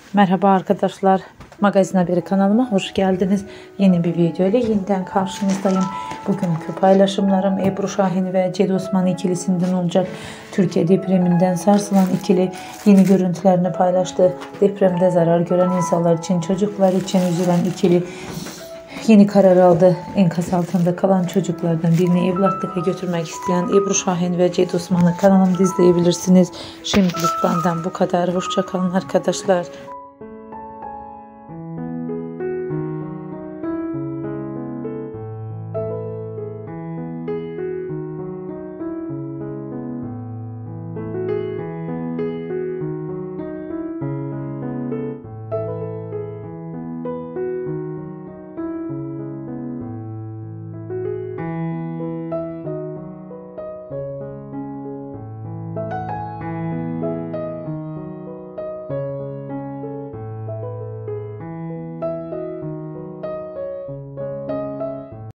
Merhaba arkadaşlar, Magazin Haberi kanalıma hoş geldiniz. Yeni bir video ile yeniden karşınızdayım. Bugünkü paylaşımlarım Ebru Şahin ve Cedi Osman ikilisinden olacak. Türkiye depreminden sarsılan ikili yeni görüntülerini paylaştı. Depremde zarar gören insanlar için, çocuklar için üzülen ikili yeni karar aldı. Enkaz altında kalan çocuklardan birini evlatlığa götürmek isteyen Ebru Şahin ve Cedi Osman'ı kanalımda izleyebilirsiniz. Şimdilik benden bu kadar. Hoşça kalın arkadaşlar.